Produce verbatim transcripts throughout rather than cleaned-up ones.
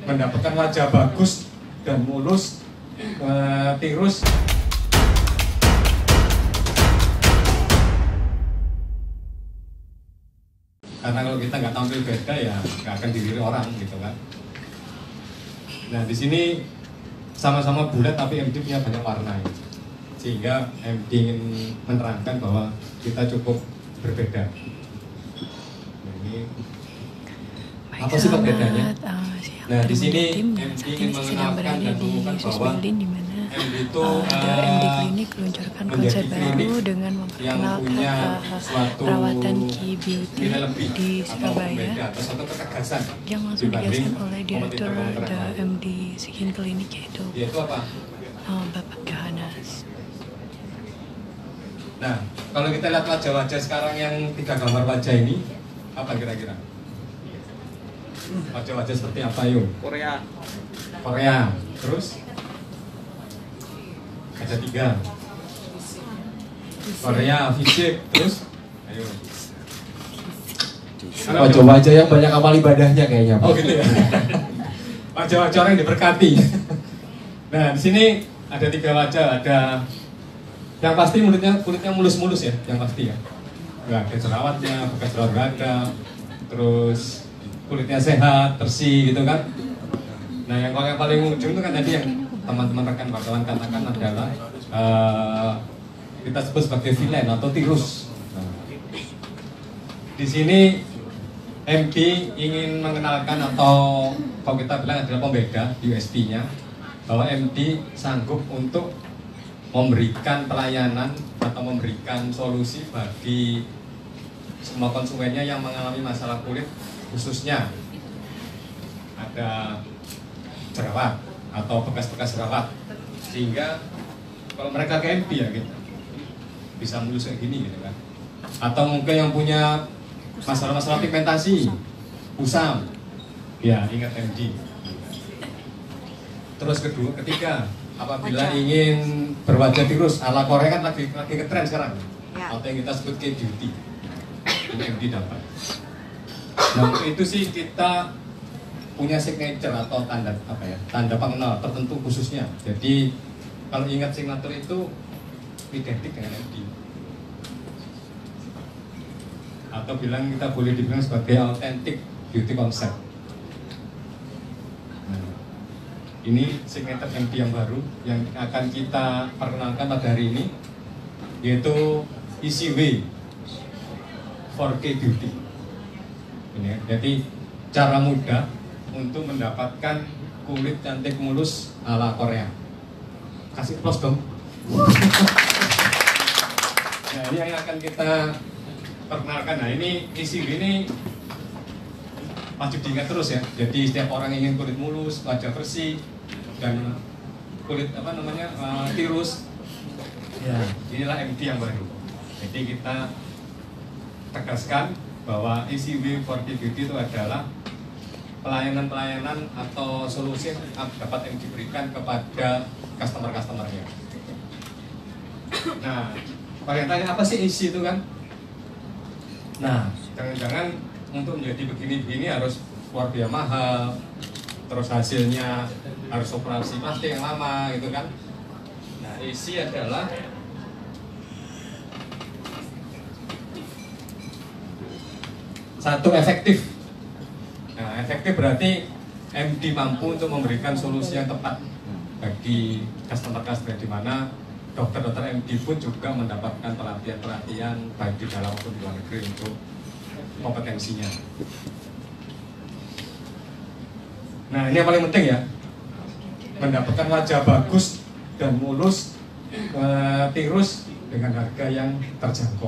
mendapatkan wajah bagus dan mulus, uh, tirus. Karena kalau kita nggak tampil beda ya nggak akan dilirik orang gitu kan. Nah di sini sama-sama bulat tapi M D punya banyak warna, sehingga M D ingin menerangkan bahwa kita cukup berbeda. Nah, ini apa sih perbedaannya? Nah di sini M D ingin mengenalkan dan mengumumkan bahwa M D itu uh, M D Klinik meluncurkan konsep baru dengan memperkenalkan uh, perawatan key beauty di Surabaya yang langsung dijelaskan oleh Direktur The M D Skin Clinic yaitu uh, Bapak Yohanes. Nah, kalau kita lihat wajah-wajah sekarang yang tiga gambar wajah ini, apa kira-kira? Wajah-wajah seperti apa yuk? Korea. Korea. Terus? Ada tiga. Korea, fisik. Terus? Ayo. Wajah-wajah yang banyak amal ibadahnya kayaknya, Pak. Oh gitu ya. Wajah-wajah orang yang diberkati. Nah, di sini ada tiga wajah. Ada yang pasti kulitnya kulitnya mulus-mulus ya, yang pasti ya. Nggak ada jerawatnya, bekas jerawat nggak ada. Terus kulitnya sehat, bersih gitu kan. Nah yang yang paling ujung itu kan tadi yang teman-teman rekan wartawan katakan adalah uh, kita sebut sebagai villain atau tirus. Nah, di sini M D ingin mengenalkan atau kalau kita bilang adalah pembeda U S P-nya bahwa M D sanggup untuk memberikan pelayanan atau memberikan solusi bagi semua konsumennya yang mengalami masalah kulit, khususnya ada jerawat atau bekas-bekas jerawat, sehingga kalau mereka ke M D ya gitu bisa mulus kayak gini gitu kan, atau mungkin yang punya masalah-masalah pigmentasi, kusam, ya ingat M D. Terus kedua, ketiga, apabila ingin berwajah tirus ala Korea kan lagi lagi ngetren sekarang, atau yang kita sebut K beauty, ini M D dapat. Nah itu sih kita punya signature atau tanda apa ya, tanda pengenal tertentu khususnya. Jadi kalau ingat signature itu identik dengan M D, atau bilang kita boleh dibilang sebagai authentic beauty concept. Nah, ini signature M D yang baru yang akan kita perkenalkan pada hari ini, yaitu Easy Way for K beauty. Ini, jadi cara mudah untuk mendapatkan kulit cantik mulus ala Korea. Kasih plus dong. Nah ini yang akan kita perkenalkan. Nah ini isi ini wajib diingat terus ya. Jadi setiap orang ingin kulit mulus, wajah bersih dan kulit apa namanya uh, tirus. Ya inilah M D yang baru. Jadi kita tegaskan bahwa Easy Way for K beauty itu adalah pelayanan-pelayanan atau solusi yang dapat M D berikan kepada customer-customernya. Nah, kalian tanya apa sih Easy itu kan? Nah, jangan-jangan untuk menjadi begini-begini harus luar biasa mahal, terus hasilnya harus operasi plastik yang lama gitu kan? Nah, Easy adalah satu efektif. Nah, efektif berarti M D mampu untuk memberikan solusi yang tepat bagi customer-customer, di mana dokter-dokter M D pun juga mendapatkan pelatihan-pelatihan baik di dalam maupun di luar negeri untuk kompetensinya. Nah, ini yang paling penting ya, mendapatkan wajah bagus dan mulus, uh, tirus dengan harga yang terjangkau.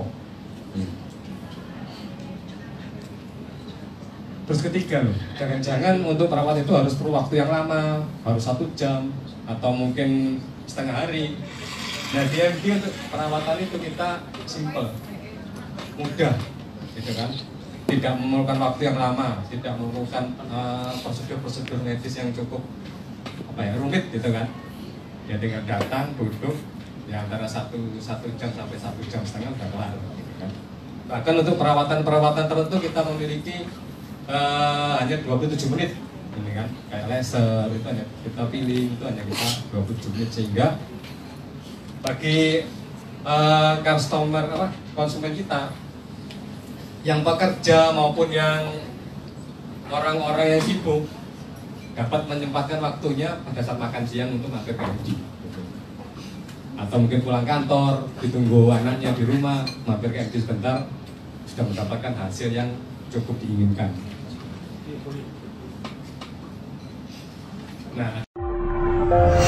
Terus ketiga loh, jangan-jangan untuk perawat itu harus perlu waktu yang lama, harus satu jam atau mungkin setengah hari. Nah di M D untuk perawatan itu kita simple, mudah, gitu kan? Tidak memerlukan waktu yang lama, tidak memerlukan uh, prosedur-prosedur medis yang cukup apa ya rumit, gitu kan? Ya tinggal datang, duduk, ya antara satu satu jam sampai satu jam setengah udah kelar. Gitu kan? Bahkan untuk perawatan-perawatan tertentu kita memiliki Uh, hanya dua puluh tujuh menit ini kan kayak laser itu hanya kita pilih, itu hanya kita dua puluh tujuh menit, sehingga bagi uh, customer apa konsumen kita yang bekerja maupun yang orang-orang yang sibuk dapat menyempatkan waktunya pada saat makan siang untuk mampir ke M D, atau mungkin pulang kantor ditunggu anaknya di rumah mampir ke M D sebentar, sudah mendapatkan hasil yang cukup diinginkan. Nah.